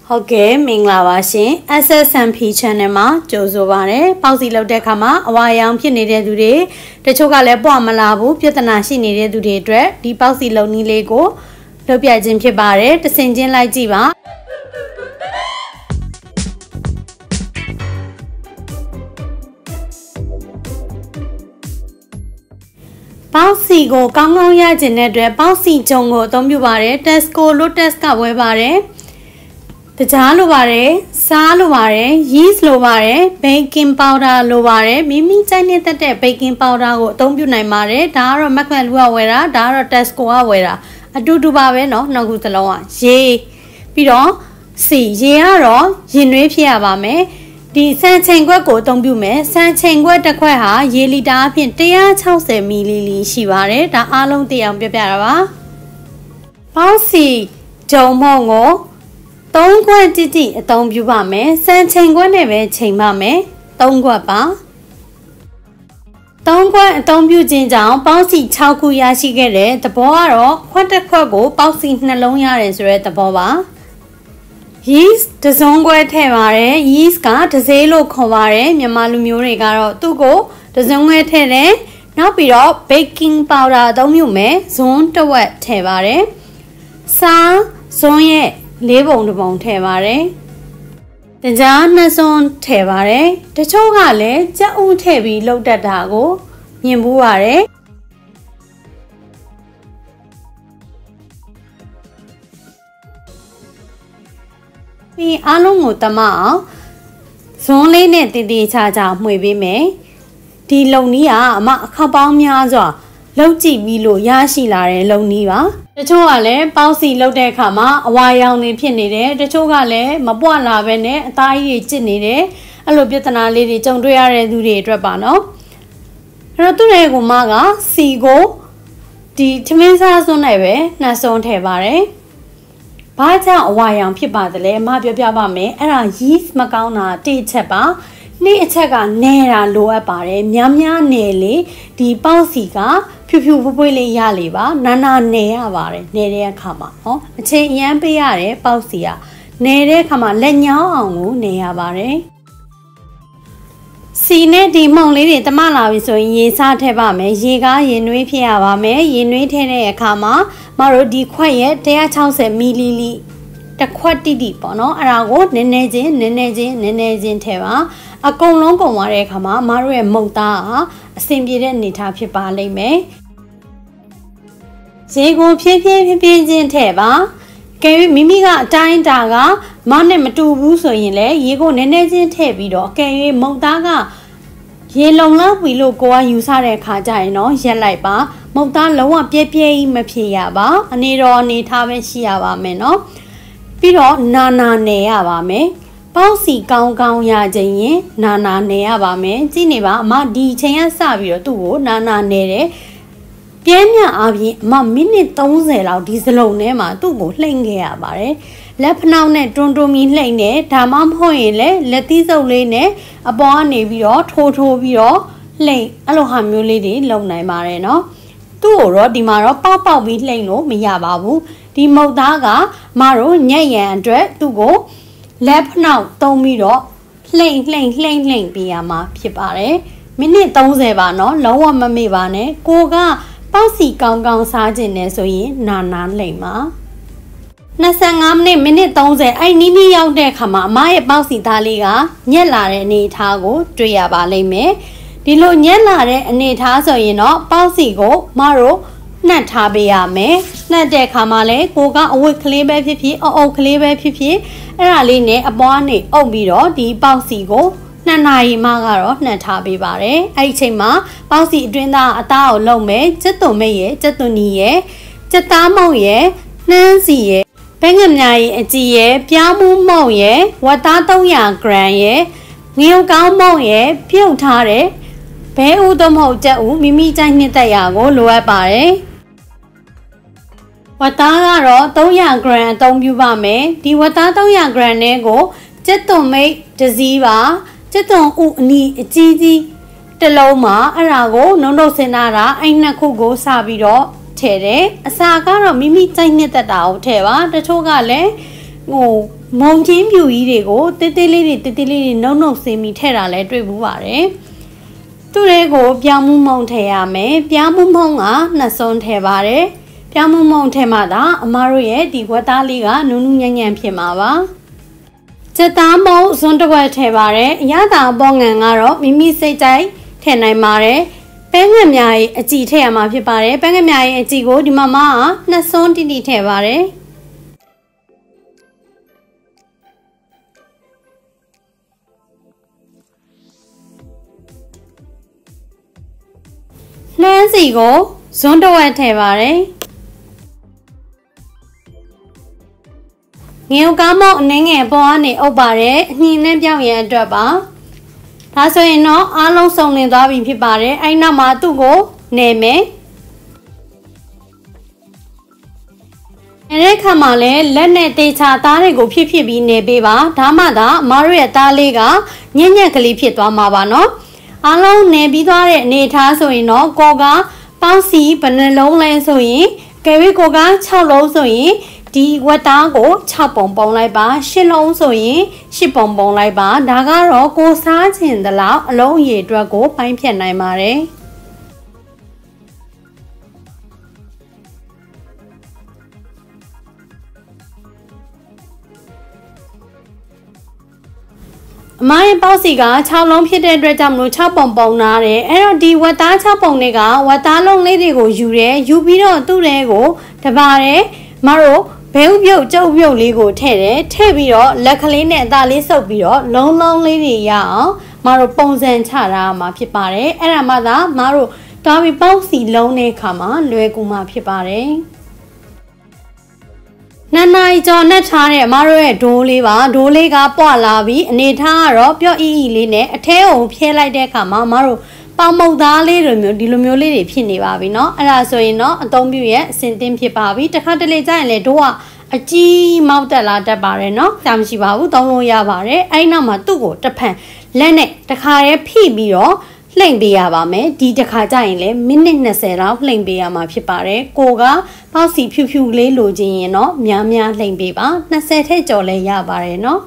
ဟုတ်ကဲ့မင်္ဂလာပါရှင် SSMP channel မှာကြိုဆိုပါရစေ။ပေါက်စီလောက်တဲ့အခါမှာအဝါရောင်ဖြစ်နေတဲ့သူတွေတချို့ကလည်းပွားမလာဘူးပြဿနာရှိနေတဲ့သူတွေအတွက်ဒီပေါက်စီလုံနည်းလေးကိုလုပ်ပြခြင်းဖြစ်ပါတယ်။တဆင်ချင်းလိုက်ကြည့်ပါပေါက်စီကိုကောင်းကောင်းရခြင်းတဲ့အတွက်ပေါက်စီဂျုံကိုအသုံးပြုပါတယ်။ Tesco လို့ test ကဝယ်ပါတယ်။တကြားလိုပါတယ်စားလိုပါတယ်yeast လိုပါတယ် baking powder လိုပါတယ်မိမိကြိုက်နေတဲ့ baking powder ကိုအသုံးပြုနိုင်ပါတယ်ဒါကတော့ McLaren ကဝယ်တာဒါကတော့ Tesco ကဝယ်တာအတူတူပါပဲเนาะနှစ်ခုစလုံးကရေပြီးတော့စီရေကတော့ရင်နွေးဖြစ်ရပါမယ်ဒီစံချိန်ခွက်ကိုအသုံးပြုမယ်စံချိန်ခွက်တစ်ခွက်ဟာရေလီတာအဖြစ်160 ml ရှိပါတယ်ဒါအားလုံးသိအောင်ပြောပြတာပါပေါက်စီဂျုံမုံကို3ခွက်တိအသုံးပြုပါမယ်စံချိန်ခွက်နဲ့ပဲချိန်ပါမယ်3ခွက်ပါ3ခွက်အသုံးပြုခြင်းကြောင့်ပေါက်စီ6ခုရရှိခဲ့တဲ့သဘောကတော့ခွက်တစ်ခွက်ကိုပေါက်စီနှလုံးရတယ်ဆိုတဲ့သဘောပါ yeast တစုံခွက်ထည့်ပါတယ် yeast ကတစေးလို့ခေါ်ပါတယ်မြန်မာလူမျိုးတွေကတော့သူ့ကိုတစုံခွက်ထည့်တယ်နောက်ပြီးတော့ baking powder အသုံးပြုမယ်ဇွန်းတစ်ဝက်ထည့်ပါတယ်စားဇွန်းရဲ့4ပုံတစ်ပုံထည့်ပါတယ်။တကြားနှစ်စွန်းထည့်ပါတယ်။တချို့ကလည်းကြက်ဥထည့်ပြီးလှုပ်တတ်တာကိုမြင်ဘူးပါတယ်။ပြီးအားလုံးကိုတမအောင်ဇွန်းလေးနဲ့တည်တည်ချာချာမှွေပေးမယ်။ဒီလုံနီးကအမအခါပေါင်းများစွာလောက်ကြည့်ပြီးလို့ရရှိလာတဲ့လုံနီးပါတချို့ကလည်းပေါက်စီလောက်တဲ့အခါမှာအဝါရောင်နေဖြစ်နေတယ်တချို့ကလည်းမပွားလာပဲနဲ့အသားကြီးကျစ်နေတယ်အဲ့လိုပြဿနာလေးတွေကြုံတွေ့ရတဲ့သူတွေအတွက်ပါနော်အဲ့တော့သူ့ရဲ့ကိုမကစီကိုဒီထမင်းစားစွန်းနဲ့ပဲနှစွန်းထည့်ပါတယ်ဘာကြောင့်အဝါရောင်ဖြစ်ပါသလဲအမပြောပြပါမယ်အဲ့ဒါ yeast မကောင်းတာတစ်ချက်ပါနေ့အချက်ကနေတာလိုအပ်ပါတယ်များများနယ်လေဒီပေါက်စီကဖြူဖြူဖွေးဖွေးလေးရလေပါနာနာနယ်ရပါတယ်နေတဲ့အခါမှာဟောအချိန်အရန်ပေးရတယ်ပေါက်စီကနေတဲ့အခါမှာလက်ညောင်းအောင်ကိုနေရပါတယ်စီနဲ့ဒီမှုန်လေးတွေတမလာပြီဆိုရင်ရေစားထည့်ပါမယ်ရေကားရင်နွေးဖြစ်ရပါမယ်ရင်နွေးထည့်တဲ့အခါမှာမတို့ဒီခွက်ရဲ့160 mlတစ်ခွက်တိပေါ့နော်အဲ့ဒါကိုနည်းနည်းချင်းထည့်ပါအကုန်လုံးကုန်သွားတဲ့အခါမှာအမတို့ရဲ့မုတ်သားအဆင်ပြေတဲ့အနေထားဖြစ်ပါလိမ့်မယ်ရေကိုဖြည်းဖြည်းချင်းထည့်ပါကဲမိမိကအတိုင်းတာကမောင်းနဲ့မတူဘူးဆိုရင်လည်းရေကိုနည်းနည်းချင်းထည့်ပြီးတော့အကယ်၍မုတ်သားကရေလုံလောက်ပြီလို့ကိုကယူဆတဲ့အခါကျရင်တော့ရက်လိုက်ပါမုတ်သားလုံးဝပြဲပြဲကြီးမဖြစ်ရပါအနေထားပဲရှိရပါမယ်နော်ပြီးတော့နာနယ်ရပါမယ်ပေါက်စီကောင်းကောင်းရခြင်းရင်နာနယ်ရပါမယ်ကြည့်နေပါအမဒီချိန်ကစပြီးတော့သူ့ကိုနာနယ်တယ်ပြင်းပြအပြင်အမမိနစ်30လောက်ဒီစလုံးထဲမှာသူ့ကိုလှိမ့်ခဲ့ရပါတယ်လက်ဖနှောက်နဲ့တွန်းတွန်းပြီးလှိမ့်တယ်ဒါမှမဟုတ်ရင်လည်းလက်သီးစုပ်လေးနဲ့အပေါ်ကနေပြီးတော့ထိုးပြီးတော့လှိမ့်အဲ့လိုဟာမျိုးလေးတွေလုပ်နိုင်ပါတယ်နော်သူ့ကိုတော့ဒီမှာတော့ပေါက်ပြီးလှိမ့်လို့မရပါဘူးဒီမုတ်သားကမတို့ညက်ရန်အတွက်သူ့ကိုလက်ဖနှောက်သုံးပြီးတော့လှိမ့်ပေးရမှာဖြစ်ပါတယ်မိနစ်30ပါနော်လုံးဝမမေ့ပါနဲ့ကိုကပေါက်စီကောင်းကောင်းစားခြင်းနဲ့ဆိုရင်နာလှိမ့်ပါ25မိနစ်30အဲ့နီးရောက်တဲ့အခါမှာအမရဲ့ပေါက်စီသားလေးကညက်လာတဲ့အနေအထားကိုတွေ့ရပါလိမ့်မယ်ဒီလိုညက်လာတဲ့အနေအထားဆိုရင်တော့ပေါက်စီကိုမတို့နှက်ထားပေးရမယ်နှက်တဲ့အခါမှာလည်းကိုကအဝတ်ကလေးပဲဖြစ်ဖြစ်အုပ်ကလေးပဲဖြစ်ဖြစ်အဲ့ဒါလေးနဲ့အပွားနေအုပ်ပြီးတော့ဒီပေါက်စီကို2 နာရီမှကတော့နှက်ထားပေးပါတယ်အဲ့ဒီအချိန်မှာပေါက်စီအတွင်းသားအသားကိုလုံမယ်ကျက်သွန်မိတ်ရဲ့ကျက်သွန်နီရဲ့ကျက်သားမုံရဲ့နှမ်းစီရဲ့ဘဲငမြားရဲ့အကြည်ရဲ့ပြောင်းမှုမုံရဲ့ဝတ်သား300 gram ရဲ့ငရုတ်ကောင်းမုံရဲ့ပြုတ်ထားတဲ့ဘဲဥသမဟုတ်ကျက်ဥမိမိကြိုက်နှစ်သက်ရာကိုလိုအပ်ပါတယ်ဝတ်သားကတော့300 gram အသုံးပြုပါမယ်ဒီဝတ်သား300 gram နဲ့ကိုကျက်သွန်မိတ်တစ်စီးပါကျက်သွန်ဥအနီအကြီးကြီးတစ်လုံးမှာအဲ့ဒါကိုနှုံးစင်တာအဲ့နှစ်ခုကိုစပြီးတော့ထည့်တယ်အစာကတော့မိမိကြိုက်နှစ်သက်တာကိုထည့်ပါတချို့ကလည်းဟိုမုံချင်းပြူကြီးတွေကိုတေးသေးလေးတွေနှုတ်စေးမိထည့်တာလဲတွေ့ဘူးပါတယ်သူ့တွေကိုပြောင်းမှုမုံထည့်ရမယ်ပြောင်းမှုမုံကနှစ်စွန်းထည့်ပါတယ်ပြောင်းမှုမုံထည့်မှသာအမတို့ရဲ့ဒီဝက်သားလေးကနုနုညံ့ညံ့ဖြစ်မှာပါချက်သားမုံစွန်းတစ်ဝက်ထည့်ပါတယ်အရသာအပေါ်ငံကတော့မိမိစိတ်ကြိုက်ထည့်နိုင်ပါတယ်ပဲငက်များရဲ့အကြည်ထည့်ရမှာဖြစ်ပါတယ်ပဲငက်များရဲ့အကြည်ကိုဒီမှာမှနှစ်စွန်းတိတိထည့်ပါတယ်နှမ်းစီကိုဇွန်းတစ်ဝက်ထည့်ပါတယ်ငရုတ်ကားမောက်အနှင်းငယ်ပေါ်ကနေအုပ်ပါတယ်အညင်နဲ့ပြောင်းရန်အတွက်ပါဒါဆိုရင်တော့အားလုံးစုံလင်သွားပြီဖြစ်ပါတယ်အဲ့နောက်မှာသူ့ကိုနေမယ်အဲ့ဒီခါမှာလဲလက်နဲ့တေချာသားတွေကိုဖြစ်ပြီးနေပေးပါဒါမှသာအမတို့ရဲ့သားလေးကညံ့ညံ့ကလေးဖြစ်သွားမှာပါနော်အားလုံးနေပြီးသွားတဲ့အနေထားဆိုရင်တော့ကိုကပေါင်းစီဘယ်နှလုံးလဲဆိုရင်ကဲဝေးကိုက6လုံးဆိုရင်ဒီဝက်သားကို6ပုံပုံလိုက်ပါ10လုံးဆိုရင်10ပုံပုံလိုက်ပါဒါကတော့ကိုစားချင်သလောက်အလုံးအရေအတွက်ကိုပိုင်းဖြတ်နိုင်ပါတယ်အမရဲ့ပေါက်စီက6လုံးဖြစ်တဲ့အတွက်ကြောင့်မလို့6ပုံပုံနာတယ်အဲ့တော့ဒီဝက်သား6ပုံတွေကဝက်သားလုံးလေးတွေကိုယူတယ်ယူပြီးတော့သူ့ထဲကိုတပါတယ်မတို့ဘဲဥပြုတ်ကျုပ်ပြုတ်လေးကိုထည့်တယ်ထည့်ပြီးတော့လက်ကလေးနဲ့အသားလေးဆုပ်ပြီးတော့လုံးလေးတွေရအောင်မတို့ပုံစံချတာမှာဖြစ်ပါတယ်အဲ့ဒါမှသာမတို့တာပြီးပေါက်စီလုံးတဲ့အခါမှာလွယ်ကူမှာဖြစ်ပါတယ်နှစ်နာရီကျော်နဲ့ထားတဲ့အမတို့ရဲ့ဒိုးလေးပါဒိုးလေးကပွာလာပြီးအနေထားကတော့ပျော့အီလေးနဲ့အထဲကိုဖျဲလိုက်တဲ့အခါမှာအမတို့ပေါင်မုတ်သားလေးတွေမျိုးဒီလိုမျိုးလေးတွေဖြစ်နေပါပြီเนาะအဲ့ဒါဆိုရင်တော့အသုံးပြုရဲ့အစင်တင်းဖြစ်ပါပြီတစ်ခါတလေကျရင်လေဒိုးကအကြီးမောက်တက်လာတတ်ပါတယ်เนาะဒါမရှိပါဘူးသုံးလို့ရပါတယ်အဲ့နောက်မှာသူ့ကိုတစ်ဖန်လက်နဲ့တစ်ခါရဲဖိပြီးတော့လှိမ့်ပေးရပါမယ်ဒီတစ်ခါကျရင်လေမိနစ်20လောက်လှိမ့်ပေးရမှာဖြစ်ပါတယ်ကိုကပေါက်စီဖြူဖြူလေးလိုချင်ရင်တော့များလှိမ့်ပေးပါ20ထက်ကျော်လဲရပါတယ်เนาะ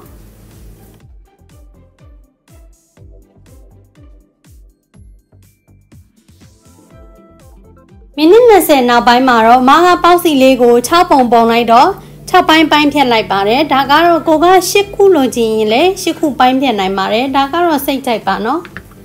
မိနစ်20နောက်ပိုင်းမှာတော့မားကပေါက်စီလေးကို6ပုံပုံလိုက်တော့6ပိုင်းဖြတ်လိုက်ပါတယ်ဒါကတော့ကိုက10ခုလိုချင်ရင်လေ10ခုပိုင်းဖြတ်နိုင်ပါတယ်ဒါကတော့စိတ်ကြိုက်ပါเนาะ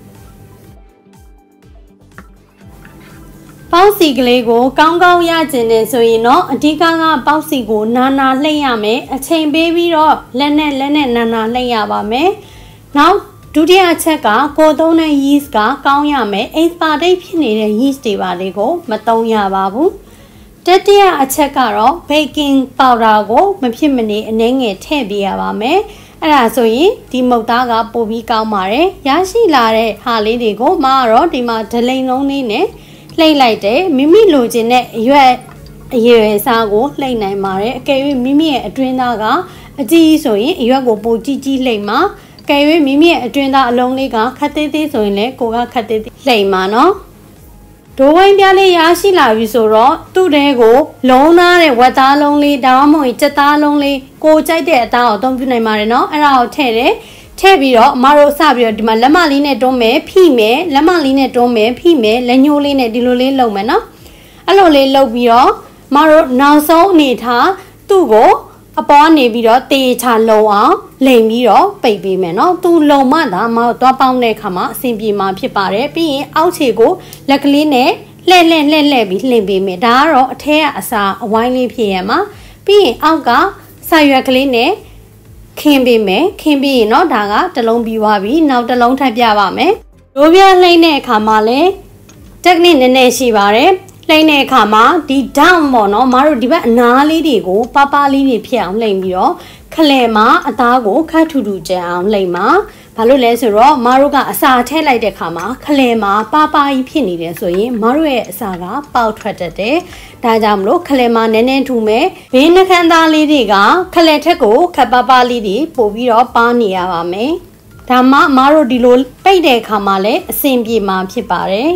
ပေါက်စီကလေးကိုကောင်းရကျင်နေဆိုရင်တော့အဓိကပေါက်စီကိုနာလှိမ့်ရမယ်အချိန်ပေးပြီးတော့လက်နဲ့နာလှိမ့်ရပါမယ်နောက်ဒုတိယအချက်ကကိုသုံးတဲ့ yeast ကကောင်းရမယ် expire ဖြစ်နေတဲ့ yeast တွေပါလေးကိုမသုံးရပါဘူးတတိယအချက်ကတော့ baking powder ကိုမဖြစ်မနေအနည်းငယ်ထည့်ပေးရပါမယ်အဲ့ဒါဆိုရင်ဒီမုတ်သားကပိုပြီးကောင်းပါတယ်ရရှိလာတဲ့ဟာလေးတွေကိုမကတော့ဒီမှာဒလိန်လုံးလေးနဲ့လှိမ့်လိုက်တယ်မိမိလိုချင်တဲ့အရွယ်စားကိုလှိမ့်နိုင်ပါတယ်အကယ်၍မိမိရဲ့အတွင်းသားကအကြီးဆိုရင်အရွက်ကိုပိုကြီးလှိမ့်မှာကဲ၍မိမိရဲ့အတွင်းသားအလုံးလေးကခက်သေးဆိုရင်လည်းကိုကခက်သေးလှိမ့်မှာနော်ဒိုးဝိုင်းပြားလေးရရှိလာပြီဆိုတော့သူ့တဲကိုလုံးသားတဲ့ဝက်သားလုံးလေးဒါမှမဟုတ်ကြက်သားလုံးလေးကိုကြိုက်တဲ့အသားကိုအသုံးပြုနိုင်ပါတယ်နော်အဲ့ဒါကိုထည့်ပြီးတော့အမတို့စပြီးတော့ဒီမှာလက်မလေးနဲ့တွန်းမယ်ဖိမယ်လက်မလေးနဲ့တွန်းမယ်ဖိမယ်လက်ညှိုးလေးနဲ့ဒီလိုလေးလုပ်မယ်နော်အဲ့လိုလေးလုပ်ပြီးတော့အမတို့နောက်ဆုံးအနေထားသူ့ကိုအပေါ်နေပြီးတော့တေချာလုံအောင်လိမ်ပြီးတော့ပိတ်ပေးမယ်နော်သူလုံမှသာမသွားပေါင်းတဲ့အခါမှာအဆင်ပြေမှာဖြစ်ပါတယ်ပြီးရင်အောက်ခြေကိုလက်ကလေးနဲ့လှဲ့ပြီးလှင်ပေးမယ်ဒါကတော့အထက်ကအစာအဝိုင်းလေးဖြစ်ရမှာပြီးရင်အောက်ကဆာရွက်ကလေးနဲ့ခင်းပေးမယ်ခင်းပြီးရင်တော့ဒါကတစ်လုံးပြီးသွားပြီနောက်တစ်လုံးထပ်ပြပါမယ်ဒိုးပြလှိမ့်တဲ့အခါမှာလည်း technique နည်းနည်းရှိပါတယ်လှိမ့်တဲ့အခါမှာဒီ down ပေါ့နော်မတို့ဒီဘက်အနားလေးတွေကိုပါလေးတွေဖြစ်အောင်လှိမ့်ပြီးတော့ခလဲမှာအသားကိုခတ်ထူကြံအောင်လှိမ့်မှာဘာလို့လဲဆိုတော့မတို့ကအစာထည့်လိုက်တဲ့အခါမှာခလဲမှာပါကြီးဖြစ်နေတယ်ဆိုရင်မတို့ရဲ့အစာကပေါက်ထွက်တတ်တယ်ဒါကြောင့်မလို့ခလဲမှာနည်းနည်းထူမယ်ဘေးနှခမ်းသားလေးတွေကခလဲထက်ကိုခပ်ပါလေးတွေပို့ပြီးတော့ပါနေရပါမယ်ဒါမှမတို့ဒီလိုပိတ်တဲ့အခါမှာလည်းအဆင်ပြေမှာဖြစ်ပါတယ်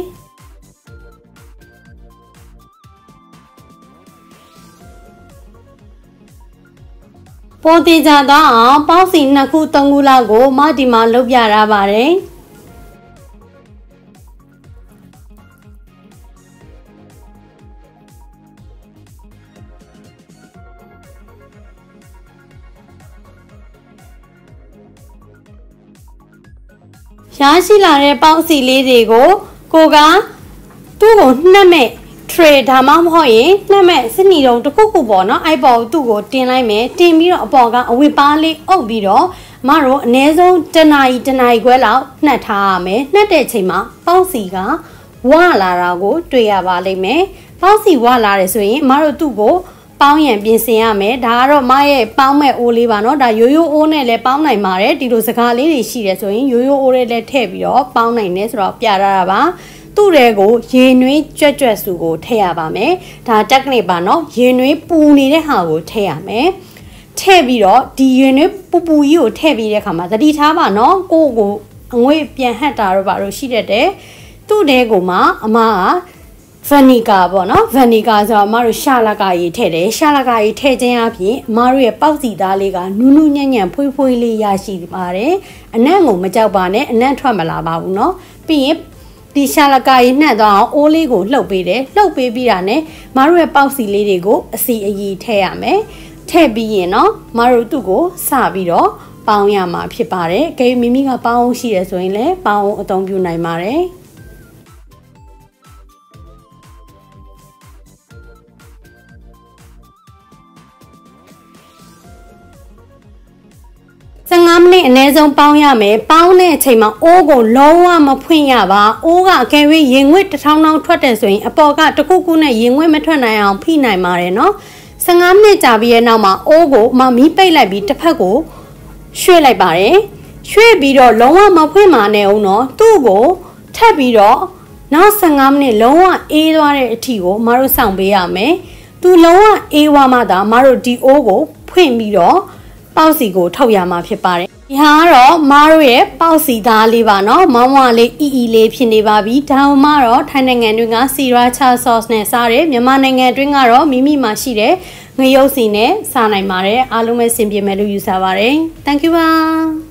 ပေါ်သေးကြတော့အောင်ပေါင်းစီ2ခု3ခုလောက်ကိုမဒီမှာလုပ်ပြရပါတယ်ရရှိလာတဲ့ပေါင်းစီလေးတွေကိုကိုကသူ့ကိုနှက်မဲ့ tray ဒါမှမဟုတ်ရင်နှက်မဲ့စနီတုံတစ်ခုခုပေါ့နော်အဲ့ပေါ်သူ့ကိုတင်လိုက်မယ်တင်ပြီးတော့အပေါ်ကအဝတ်ပါးလေးအုပ်ပြီးတော့မတို့အနည်းဆုံး1နာရီခွဲလောက်နှက်ထားရမယ်နှက်တဲ့ချိန်မှာပေါင်းစီကဝလာတာကိုတွေ့ရပါလိမ့်မယ်ပေါင်းစီဝလာတယ်ဆိုရင်မတို့သူ့ကိုပေါင်းရန်ပြင်ဆင်ရမယ်ဒါကတော့မရဲ့ပေါင်းမဲ့အိုးလေးပါเนาะဒါရိုးရိုးအိုးနဲ့လည်းပေါင်းနိုင်ပါတယ်ဒီလိုစကားလေးတွေရှိတယ်ဆိုရင်ရိုးရိုးအိုးလေးလည်းထည့်ပြီးတော့ပေါင်းနိုင်တယ်ဆိုတော့ပြရတာပါသူ့တွေကိုရေနွေးကြွက်ကြွက်စုကိုထည့်ရပါမယ်ဒါတက်ကနေပါเนาะရေနွေးပူနေတဲ့ဟာကိုထည့်ရမယ်ထည့်ပြီးတော့ဒီရေနွေးပူကြီးကိုထည့်ပြီးတဲ့အခါမှာသတိထားပါเนาะကိုအငွေ့ပြန်ဟတ်တာတော့ပါလို့ရှိတတ်တယ်သူ့တဲ့ကိုမှအမကvinegar ပေါ့နော် vinegar ဆိုတော့အမတို့ရှာလကာကြီးထည့်တယ်ရှာလကာကြီးထည့်ခြင်းအပြင်အမတို့ရဲ့ပေါက်စီသားလေးကနူးနူးညံ့ညံ့ဖွေးဖွေးလေးရရှိပါတယ်အနံ့ကိုမကြောက်ပါနဲ့အနံ့ထွက်မလာပါဘူးเนาะပြီးရင်ဒီရှာလကာကြီးနှက်သွားအောင်အိုးလေးကိုလှုပ်ပေးတယ်လှုပ်ပေးပြီးတာနဲ့မတို့ရဲ့ပေါက်စီလေးတွေကိုအစီအရီထည့်ရမယ်ထည့်ပြီးရင်เนาะမတို့သူ့ကိုစပြီးတော့ပေါင်းရမှာဖြစ်ပါတယ်အကယ်မိမိကပေါင်းရှိရဆိုရင်လည်းပေါင်းအသုံးပြုနိုင်ပါတယ်15မိနစ်အနည်းဆုံးပေါင်းရမယ်ပေါင်းတဲ့အချိန်မှာအိုးကိုလုံးဝမဖွင့်ရပါအိုးကအကယ်၍ရင်ငွေ့တစ်ထောင်ထောင်ထွက်တယ်ဆိုရင်အပေါ်ကတစ်ခုခုနဲ့ရင်ငွေ့မထွက်နိုင်အောင်ဖိနိုင်ပါတယ်နော်15မိနစ်ကြာပြီးရဲ့နောက်မှာအိုးကိုမီးပိတ်လိုက်ပြီးတစ်ဖက်ကိုရွှေ့လိုက်ပါတယ်ရွှေ့ပြီးတော့လုံးဝမဖွင့်ပါနဲ့ဦးနော်သူ့ကိုထပ်ပြီးတော့နောက်15မိနစ်လုံးဝအေးသွားတဲ့အထိကိုမတို့စောင့်ပေးရမယ်သူလုံးဝအေးသွားမှသာမတို့ဒီအိုးကိုဖွင့်ပြီးတော့ပေါက်စီကိုထုတ်ရမှာဖြစ်ပါတယ်ဒီဟာကတော့မတို့ရဲ့ပေါက်စီသားလေးပါเนาะမောင်းမလေးအီလေးဖြစ်နေပါပြီဒါမှမတော့ထိုင်းနိုင်ငံတွင်းကစီရာချာဆော့စ်နဲ့စားတယ်မြန်မာနိုင်ငံတွင်းကတော့မိမိမှာရှိတဲ့ငရုတ်စီနဲ့စားနိုင်ပါတယ်အားလုံးပဲစင်ပြေမယ်လို့ယူဆပါတယ် Thank you ပါ